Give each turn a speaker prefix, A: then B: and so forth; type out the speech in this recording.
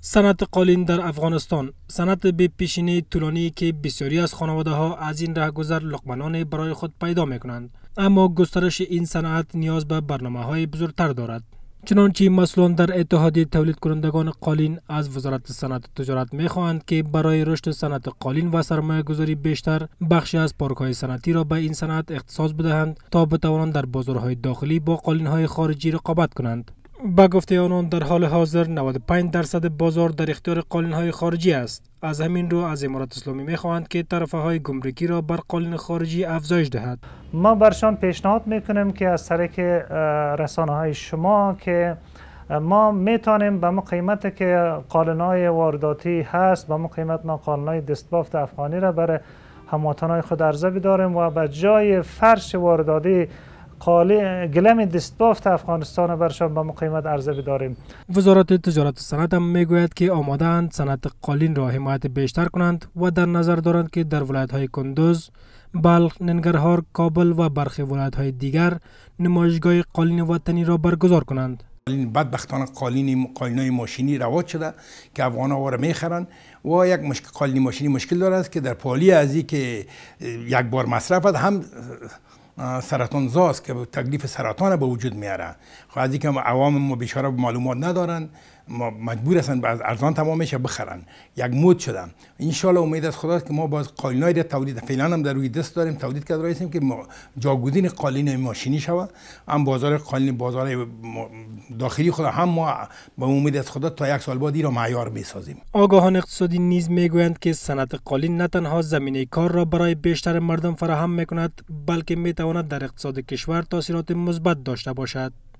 A: صنعت قالین در افغانستان صنعت به پیشینه طولانی که بسیاری از خانواده ها از این رهگذر لقمه‌نان برای خود پیدا میکنند، اما گسترش این صنعت نیاز به برنامه‌های بزرگتر دارد. چنانچه مسئولان در اتحادیه تولید کنندگان قالین از وزارت صنعت و تجارت می‌خواهند که برای رشد صنعت قالین و سرمایه‌گذاری بیشتر بخشی از پارک‌های صنعتی را به این صنعت اختصاص بدهند تا بتوانند در بازارهای داخلی با قالین‌های خارجی رقابت کنند. با گفته آنان در حال حاضر 95% بازار در اختیار قالین‌های خارجی است. از همین رو از امارات اسلامی می‌خواهند که طرفه‌های گمرکی را بر قالین خارجی افزایش دهد.
B: ما برشان پیشنهاد میکنیم که از طریق رسانه‌های شما که ما میتونیم به ما قیمتی که قالین‌های وارداتی هست به ما قیمت ما قالین‌های دستبافت افغانی را برای هموطنان خود عرضه بداریم و به جای فرش وارداتی گلم دستبافت افغانستان برشان به ما قیمت عرضه بداریم.
A: وزارت تجارت و صنعت هم میگوید که آماده‌اند صنعت قالین را حمایت بیشتر کنند و در نظر دارند که در ولایت‌های کندوز، بلخ، ننگرهار، کابل و برخی ولایت‌های دیگر نمایشگاه قالین وطنی را برگزار کنند.
C: بدبختانه قالین‌های ماشینی رواج شده که افغان‌ها را میخرند و یک قالین ماشینی مشکل دارد که در پالی از این که یک بار مصرف هم سرطان زاست که تکلیف سرطان به وجود میاره. خب از اینکه عوام ما بیچاره معلومات ندارن، ما مجبور هستن بعد ارزان تمام میشه بخرن. یک مود شده. ان شاء الله امید از خدا که ما باز قالینای تولید فعلا هم در روی دست داریم، تولید کرده هستیم که جاگزین قالین ماشینی شود. هم بازار قالین بازار داخلی خود هم ما با امید از خدا تا یک سال بعد را معیار میسازیم.
A: آگاهان اقتصادی نیز میگویند که صنعت قالین نه تنها زمینه کار را برای بیشتر مردم فراهم میکند، بلکه میتواند در اقتصاد کشور تاثیرات مثبت داشته باشد.